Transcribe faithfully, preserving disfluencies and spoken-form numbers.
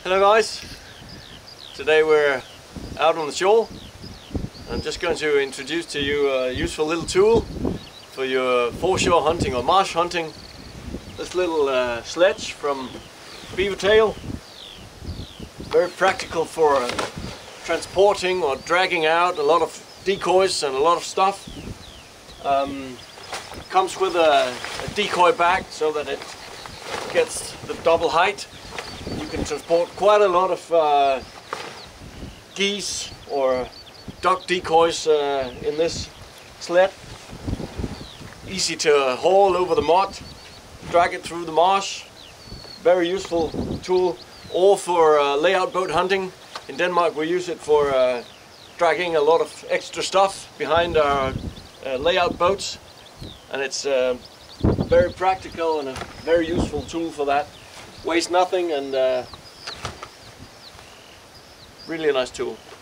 Hello guys, today we're out on the shore. I'm just going to introduce to you a useful little tool for your foreshore hunting or marsh hunting. This little uh, sledge from Beavertail, very practical for uh, transporting or dragging out a lot of decoys and a lot of stuff. Um, comes with a, a decoy bag so that it gets the double height. You can transport quite a lot of uh, geese or duck decoys uh, in this sled. Easy to haul over the mud, drag it through the marsh. Very useful tool, or for uh, layout boat hunting. In Denmark we use it for uh, dragging a lot of extra stuff behind our uh, layout boats, and it's uh, very practical and a very useful tool for that. Weighs nothing and uh, really a nice tool.